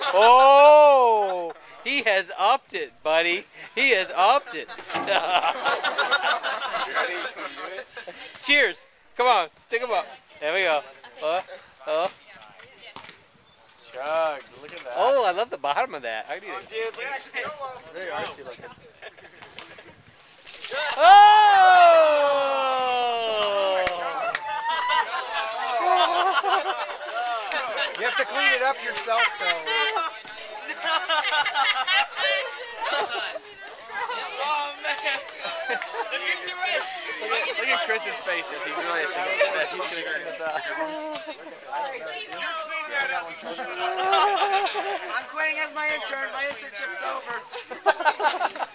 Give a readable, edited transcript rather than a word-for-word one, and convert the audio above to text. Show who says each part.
Speaker 1: Oh, he has upped it, buddy. He has upped it. Cheers. Come on, stick him up. There we go.
Speaker 2: Chug, look at that.
Speaker 1: Oh, I love the bottom of that. I need it.
Speaker 2: Dude, very artsy looking.
Speaker 1: Oh!
Speaker 3: You have to clean it up yourself, though.
Speaker 4: Oh, man.
Speaker 2: Look at Chris's face as he's realizing that he's going to clean this up.
Speaker 4: I'm quitting as my intern. My internship's over.